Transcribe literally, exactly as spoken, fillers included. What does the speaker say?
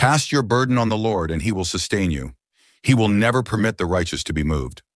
Cast your burden on the Lord, and he will sustain you. He will never permit the righteous to be moved.